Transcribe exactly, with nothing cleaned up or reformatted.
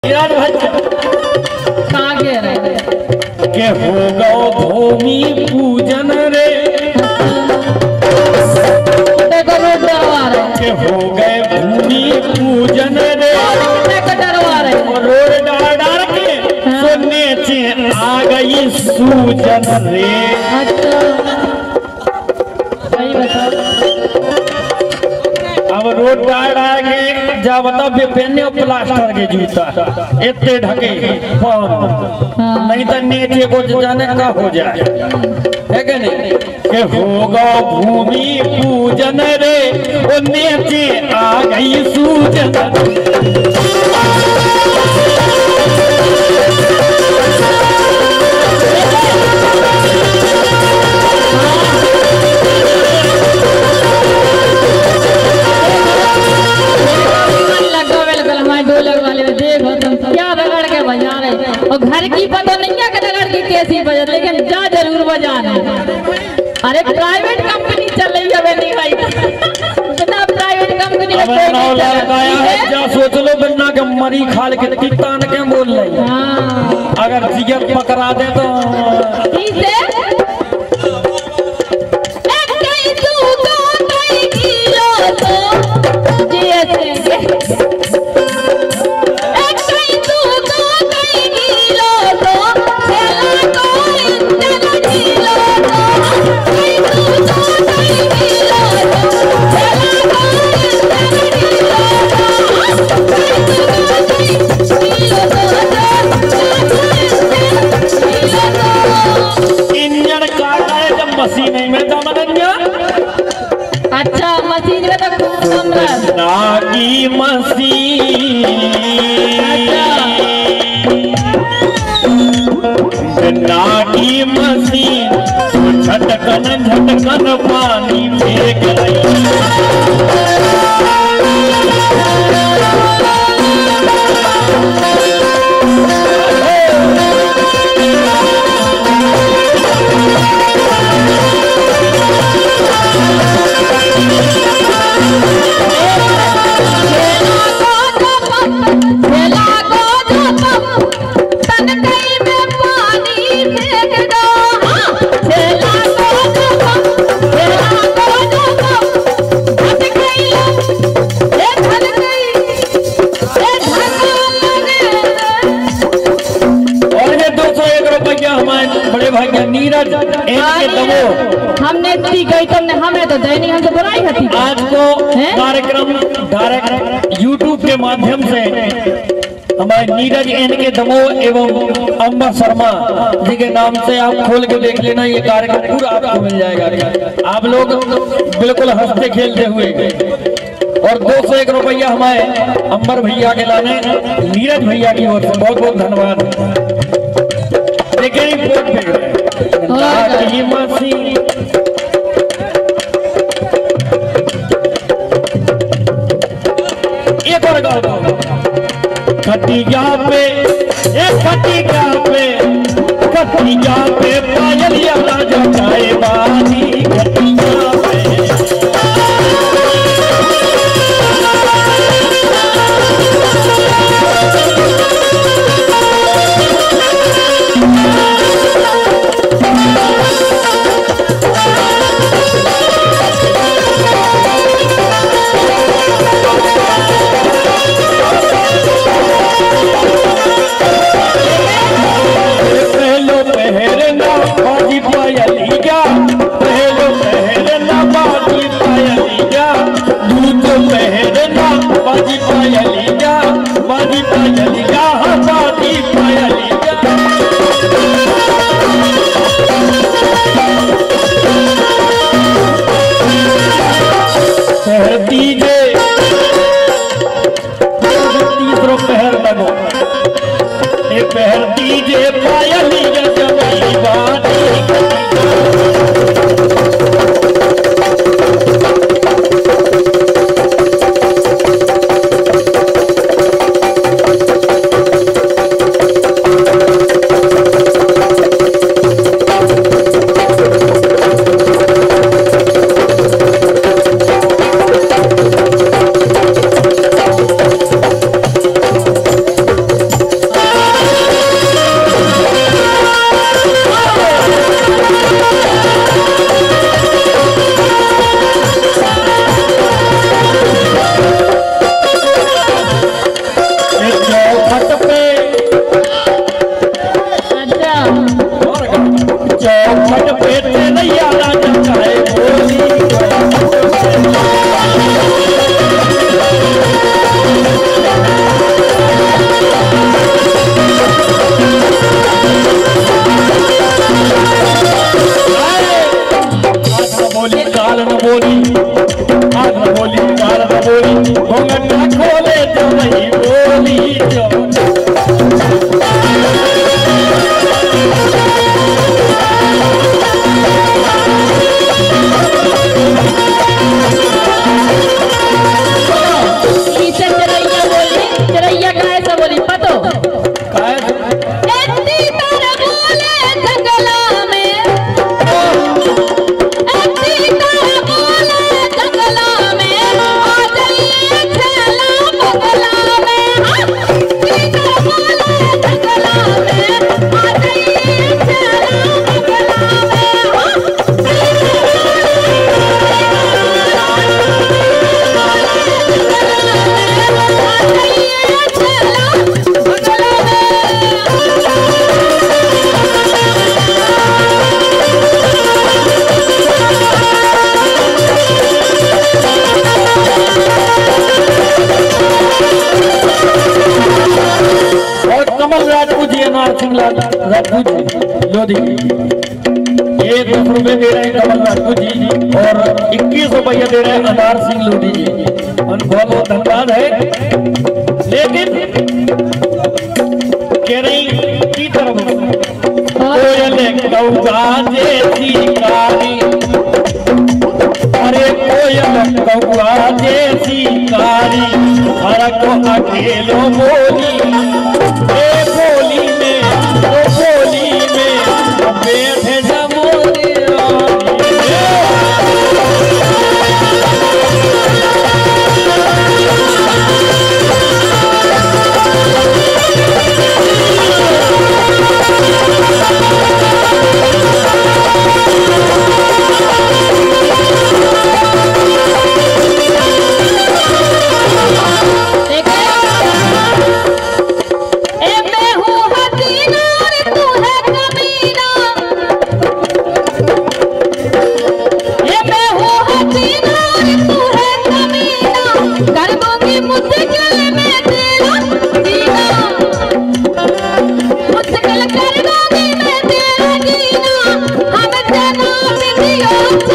के हो गो भूमि पूजन रे के हो गए भूमि पूजन रे रोड डार डार के सोने से आ गई सूजन रे। अब रोड डार डार के जा बताओ बेपेने प्लास्टर के जूता इतने ढके पाँव नहीं तो नीचे को जाने का हो जाए है कि नहीं के होगा भूमि पूजन रे वो नीचे आ गई सूजन। और घर की पता नहीं क्या कटगर की कैसी बजा लेकिन जा जरूर बजाना। अरे प्राइवेट कंपनी चल रही है नहीं भाई बिना प्राइवेट कंपनी का कोई नहीं चलता है। जा सोच लो बिना के मरी खाल के कितान के बोल रही है। अगर जिगर पकड़ा दे तो ठीक है एक कहीं तू तो कहीं किलो तो जी ऐसे मशीन में तो मनन्या अच्छा मशीन में तो ना की मशीन ना की मशीन झटकन झटकन पानी फेंक रही। नीरज इनके दमो हमने दी गई तुमने हमें तो दैनिक हमसे बुराई होती। आज को कार्यक्रम डायरेक्ट यूट्यूब के माध्यम से हमारे नीरज इनके दमो एवं अंबर शर्मा जी के नाम से आप खोल के देख लेना ये कार्यक्रम पूरा आपको मिल जाएगा। आप लोग बिल्कुल हंसते खेलते हुए और दो सौ एक रुपया हमारे अंबर भैया के लाने नीरज भैया की ओर से बहुत बहुत धन्यवाद। देखिए रिपोर्ट पे एक और गाओ खटिया पे एक खटिया पे खटिया पे पायलिया राजा जाए बानी खटिया पे चौखट पे अच्छा चौखट पे तेरैया राजा चाहे बोली बोली काल न बोली आज न बोली काल न बोली घूंघट न खोले तो नहीं बोली जो इसे चिरैया बोली चिरैया काहे से बोली पतो काहे से? एत्ती तरह बोले जंगला में एत्ती तरह बोले जंगला में आ जाइए छेला बगला में हाँ एत्ती तरह बोले जंगला में आ जाइए छेला बगला में हाँ और कमल राजपूत जी अनार सिंह लाल राजपूत जी लोधी ये दस रुपए दे रहे हैं कमल राजपूत जी और इक्कीस रुपया दे रहे हैं अनार सिंह लोधी जी और बहुत बहुत धन्यवाद है। लेकिन कह रही की तरफ कोयल कौआ जैसी कारी अरे कोयल कौआ जैसी कारी फरक अकेलो बोली ए बोली में ओ बोली में बैठे जमोली मुश्किल कर दूंगी मैं तेरा जीना हम जना बिटिया